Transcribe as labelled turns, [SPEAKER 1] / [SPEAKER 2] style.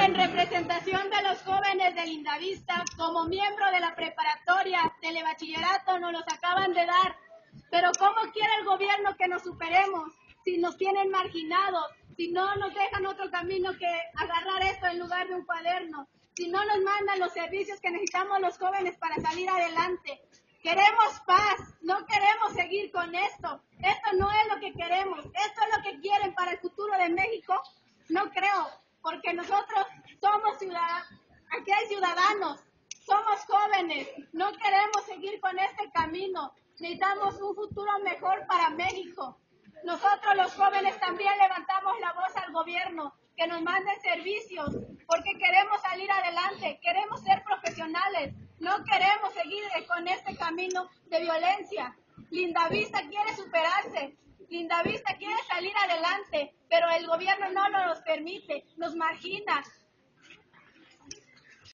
[SPEAKER 1] en representación de los jóvenes de Lindavista, como miembro de la preparatoria, telebachillerato, nos los acaban de dar. Pero ¿cómo quiere el gobierno que nos superemos si nos tienen marginados, si no nos dejan otro camino que agarrar esto en lugar de un cuaderno, si no nos mandan los servicios que necesitamos los jóvenes para salir adelante? Queremos paz, no queremos seguir con esto. Esto no es lo que queremos. ¿Esto es lo que quieren para el futuro de México? No creo, porque nosotros somos ciudadanos, aquí hay ciudadanos, somos jóvenes, no queremos seguir con este camino. Necesitamos un futuro mejor para México. Nosotros los jóvenes también levantamos la voz al gobierno, que nos manden servicios, porque queremos salir adelante, queremos ser profesionales, no queremos seguir con este camino de violencia. Lindavista quiere superarse, Lindavista quiere salir adelante, pero el gobierno no nos permite, nos margina,